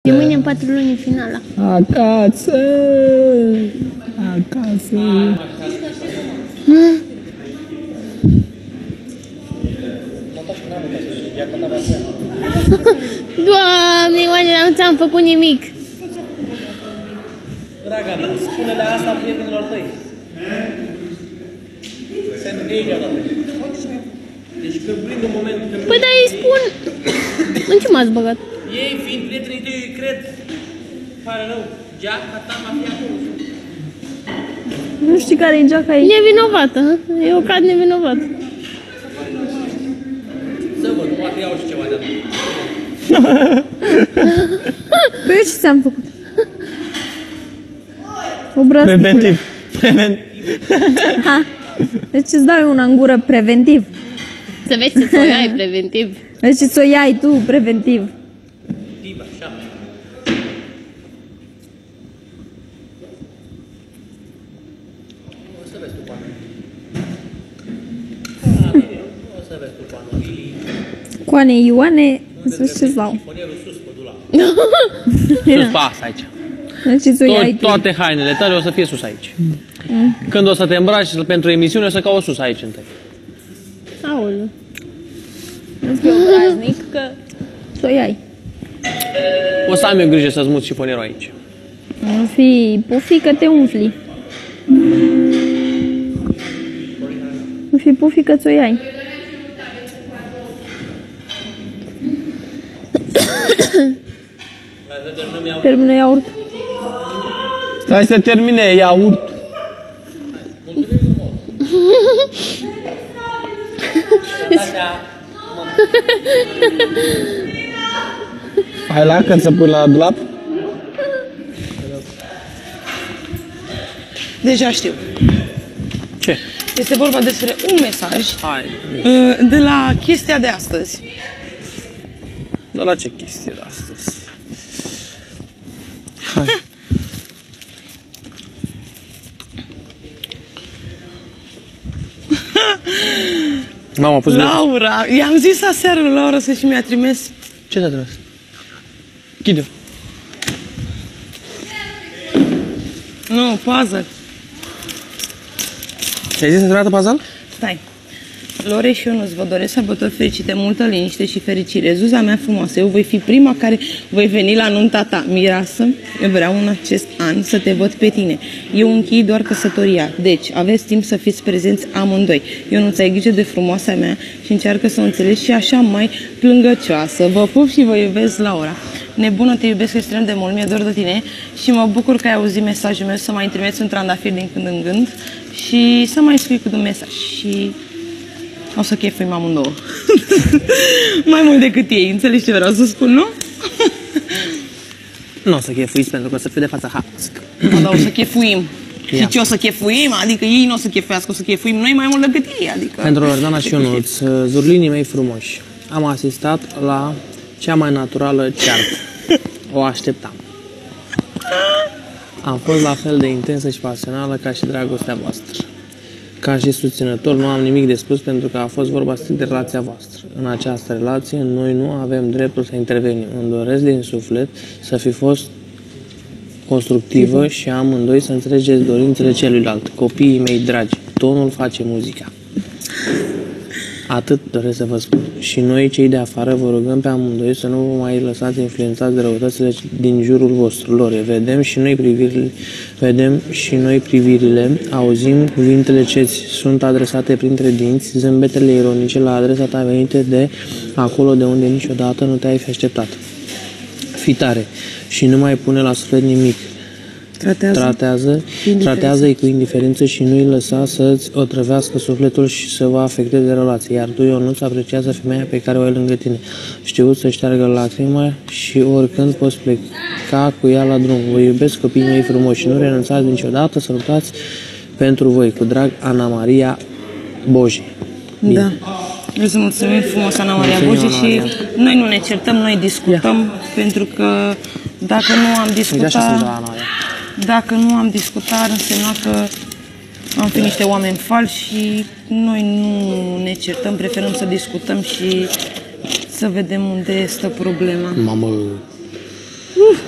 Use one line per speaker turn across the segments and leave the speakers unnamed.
De mâine în 4 luni finala.
Acasă! Acasă!
Doamne, oare nu ți-am făcut nimic.
Draga mea, spune-le asta prietenilor tăi. Pentru că ei le-au dat. Deci când prind un moment...
Păi da, îi spun... În ce m-ați băgat?
Ei, fiind prietenii tăi, îi cred. Pare rău. Geaca ta va fi acolo.
Nu știi care e geaca ei?
Nevinovată, hă? Eu cad nevinovat.
Să văd, poate iau și ceva de atât.
Păi eu ce ți-am făcut? Obraz.
Preventiv.
Ha. Deci îți dau una în gură preventiv.
Să vezi să ți-o iai preventiv.
Deci ți-o iai tu preventiv.
Tib, așa. O să vezi tu pana. O să vezi tu pana.
Coane Ioane, să știi ce-ți dau.
Fonierul sus, pădula. Sus, pas, aici.
Deci ți-o iai tu.
Toate hainele tale o să fie sus aici. Când o să te îmbraci pentru emisiune, o să caut sus aici întâi.
Aoleu.
Nu fiu obraznic că ți-o iai.
O să am eu grijă să-ți mut șifonierul aici.
Nu fi pufi că te umfli. Nu fi pufi că ți-o iai. Termină iaurt.
Stai să termine iaurt. Hai la când să pui la dulap?
Deja știu.
Ce?
Este vorba despre un mesaj
Hai.
de la chestia de astăzi.
Dar la ce chestie de astăzi? Hai. Mama, pus
Laura, i-am zis aseară lui Laura să și mi-a trimis.
Ce te-a trimis? Chide-o.
Nu, puzzle.
Ți-ai zis să-ți arată puzzle?
Stai. Lore și Ionuț, vă doresc sărbători fericite, multă liniște și fericire. Zuza mea frumoasă, eu voi fi prima care voi veni la nunta ta. Mireasă, eu vreau în acest an să te văd pe tine. Eu închei doar căsătoria, deci aveți timp să fiți prezenți amândoi. Ionuț, ai grijă de frumoasa mea și încearcă să o înțelegi și așa mai plângăcioasă. Vă pup și vă iubesc, Laura. Nebună, te iubesc extrem de mult, mi-e dor de tine și mă bucur că ai auzit mesajul meu, să mai trimiți un trandafir din când în când și să mai scrii cu un mesaj și... o să chefuim amândouă. Mai mult decât ei, înțelegi ce vreau să spun, nu?
Nu o să chefuiți pentru că o să fiu de fața hațc.
Bă, dar o să chefuim. Și ce o să chefuim? Adică ei nu o să chefuiască, o să chefuim noi mai mult decât ei, adică...
Pentru Loredana și Ionuț, zurlinii mei frumoși, am asistat la cea mai naturală ceartă. O așteptam. Am fost la fel de intensă și pasională ca și dragostea voastră. Ca și susținător nu am nimic de spus pentru că a fost vorba strict de relația voastră. În această relație noi nu avem dreptul să intervenim. Îmi doresc din suflet să fi fost constructivă și amândoi să înțelegeți dorințele celuilalt. Copiii mei dragi, tonul face muzica. Atât doresc să vă spun. Și noi, cei de afară, vă rugăm pe amândoi să nu vă mai lăsați influențați de răutățile din jurul vostru. Lore, vedem și noi privirile, auzim cuvintele ce ți sunt adresate printre dinți, zâmbetele ironice la adresa ta venite de acolo de unde niciodată nu te-ai fi așteptat. Fii tare și nu mai pune la suflet nimic. Tratează-i cu indiferență și nu-i lăsa să-ți otrăvească sufletul și să vă afecteze relația. Iar tu, Ionuț, apreciază femeia pe care o ai lângă tine. Știut să șteargă lacrima și oricând poți pleca cu ea la drum. Vă iubesc, copiii mei frumoși, și nu renunțați niciodată să luptați pentru voi. Cu drag, Ana Maria Boje. Bine.
Da. Vreau să mulțumim frumos, Ana Maria Boje, și noi nu ne certăm, noi discutăm, pentru că dacă nu am discutat... Dacă nu am discutat, ar însemna că am fi niște oameni falși și noi nu ne certăm, preferăm să discutăm și să vedem unde stă problema.
Mamă!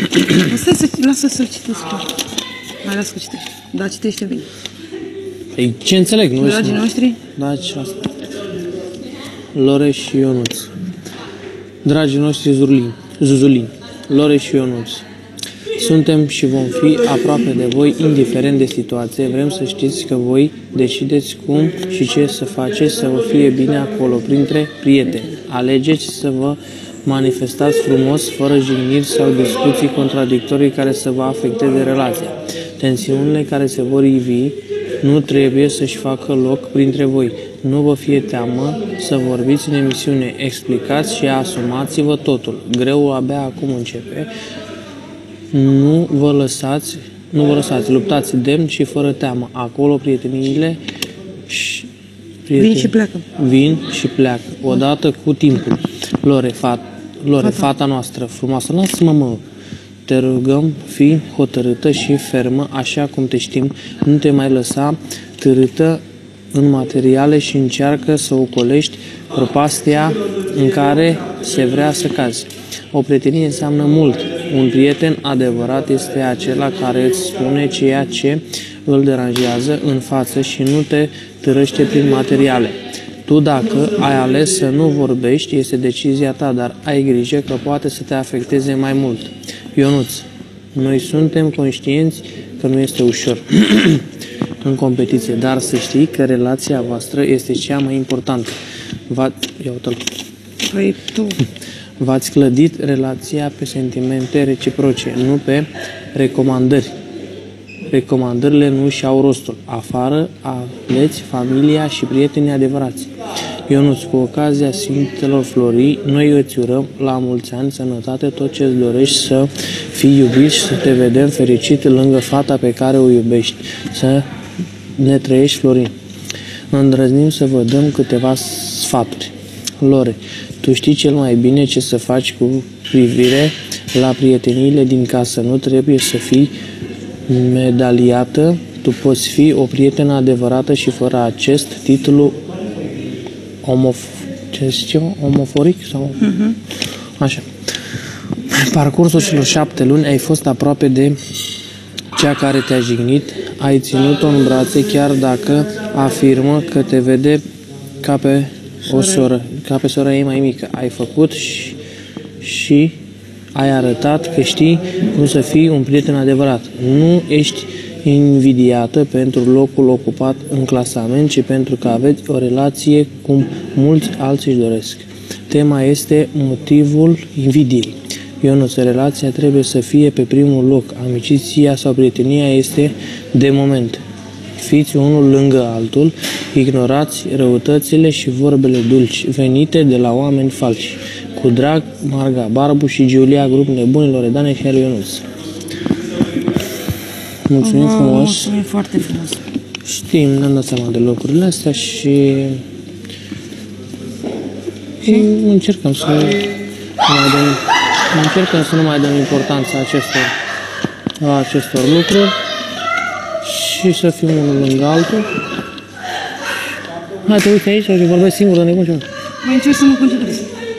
Stai să, lasă să-l citesc. Mai lasă că citește. Da, citește bine.
Păi ce înțeleg, nu?
Dragii noștri?
Da, ce asta. Lore și Ionuț. Dragii noștri Zuzulini, Lore și Ionuț. Suntem și vom fi aproape de voi, indiferent de situație. Vrem să știți că voi decideți cum și ce să faceți să vă fie bine acolo, printre prieteni. Alegeți să vă manifestați frumos, fără jigniri sau discuții contradictorii care să vă afecteze relația. Tensiunile care se vor ivi nu trebuie să-și facă loc printre voi. Nu vă fie teamă să vorbiți în emisiune. Explicați și asumați-vă totul. Greul abia acum începe. Nu vă lăsați, luptați demn și fără teamă. Acolo prieteniile
Vin și pleacă.
Vin și pleacă, odată cu timpul. Lore, fata noastră frumoasă, lasă-mă, mă. Te rugăm, fii hotărâtă și fermă, așa cum te știm. Nu te mai lăsa târâtă în materiale și încearcă să ocolești prăpastia în care se vrea să cazi. O prietenie înseamnă mult. Un prieten adevărat este acela care îți spune ceea ce îl deranjează în față și nu te târăște prin materiale. Tu, dacă ai ales să nu vorbești, este decizia ta, dar ai grijă că poate să te afecteze mai mult. Ionuț, noi suntem conștienți că nu este ușor în competiție, dar să știi că relația voastră este cea mai importantă.
Păi tu...
V-ați clădit relația pe sentimente reciproce, nu pe recomandări. Recomandările nu și-au rostul. Afară aveți familia și prietenii adevărați. Ionuț, cu ocazia Sfintelor Florii, noi îți urăm la mulți ani, sănătate, tot ce îți dorești, să fii iubit și să te vedem fericit lângă fata pe care o iubești. Să ne trăiești, Florin. Îndrăznim să vă dăm câteva sfaturi. Lore, tu știi cel mai bine ce să faci cu privire la prieteniile din casă. Nu trebuie să fii medaliată, tu poți fi o prietenă adevărată și fără acest titlu omoforic sau... Așa. Parcursul celor 7 luni ai fost aproape de cea care te-a jignit, ai ținut-o în brațe chiar dacă afirmă că te vede ca pe o soră, ca pe sora ei mai mică. Ai făcut și ai arătat că știi cum să fii un prieten adevărat. Nu ești invidiată pentru locul ocupat în clasament, ci pentru că aveți o relație cum mulți alții își doresc. Tema este motivul invidiei. Ionuț, relația trebuie să fie pe primul loc. Amiciția sau prietenia este de moment. Fiți unul lângă altul, ignorați răutățile și vorbele dulci venite de la oameni falși. Cu drag, Marga Barbu și Giulia, grup nebunilor Loredane și Ionuț. Mulțumim frumos.
Mulțumim foarte frumos.
Știm, ne-am dat seama de lucrurile astea și încercăm să nu mai dăm importanța acestor lucruri și să fim unul lângă altul. Hai, te uite aici și vorbesc singur de nebun ceva.
Mai încerc să mă concentrez.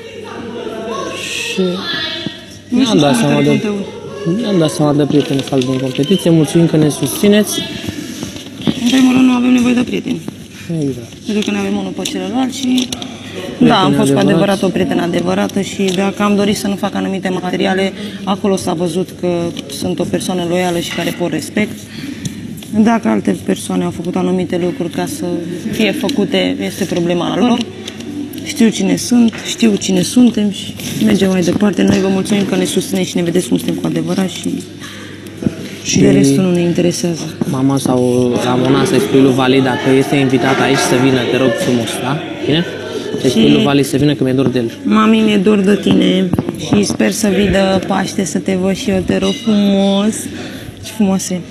Și ne-am dat seama de prieteni falși din competiție. Mulțumim că ne susțineți.
În primul rând nu avem nevoie de prieteni.
Exact.
Pentru că ne avem unul pe celălalt și... Da, am fost cu adevărat o prietenă adevărată și dacă am dorit să nu fac anumite materiale, acolo s-a văzut că sunt o persoană loială și care pot respect. Dacă alte persoane au făcut anumite lucruri ca să fie făcute, este problema lor. Știu cine sunt, știu cine suntem și mergem mai departe. Noi vă mulțumim că ne susțineți și ne vedeți cum suntem cu adevărat și de restul nu ne interesează.
Mama sau Ramona să-i spui lui Vali dacă este invitat aici să vină, te rog frumos, da? Bine? Să-i spui lui Vali să vină că mi-e dor de el.
Mami, mi-e dor de tine și sper să vii de Paște să te văd și eu, te rog frumos. Ce frumos e.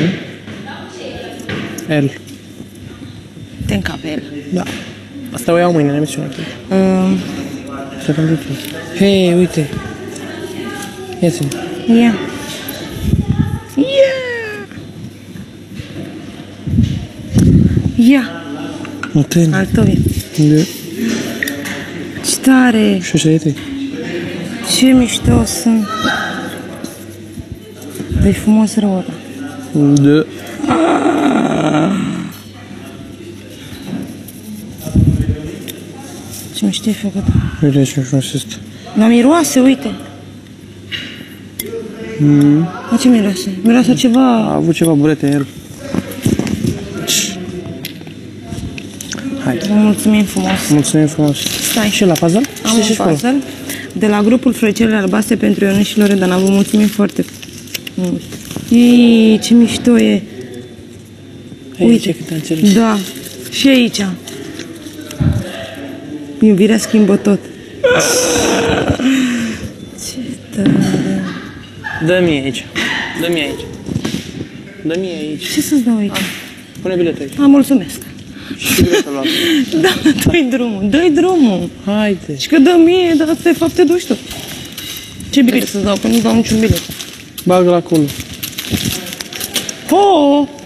El.
Te încape el.
Da. Asta o iau mâine în emisiune. Să pentru tu. Hei, uite. Ia ține.
Ia. Ia.
Uite.
Al tău e. Ce tare.
Și așa, uite.
Ce mișto sunt. Dă-i frumos rău ăla.
Da.
Ce miște ai făcut?
Uite ce frumos este.
La miroase, uite. La ce miroase? Miroase ceva...
A avut ceva burete în el. Hai.
Vă mulțumim frumos.
Mulțumim frumos.
Stai.
Și la puzzle?
Am un puzzle de la grupul Frăcelele Albastre pentru Ionuț și Loredana. Vă mulțumim foarte mult. Ei, ce mișto e.
Uite cât am înțeles.
Da, și aici. Iubirea schimbă tot. Ce tare.
Dă-mi aici. Dă-mi aici. Dă-mi aici.
Ce să-ți dau aici?
Pune biletul aici.
Mulțumesc.
Și biletul ăla.
Da, dă-i drumul, dă-i drumul.
Haide.
Și că dă mie, dar de fapt te duci tu. Ce bilet să-ți dau? Că nu dau niciun bilet.
Bagă-l acolo.
Oh!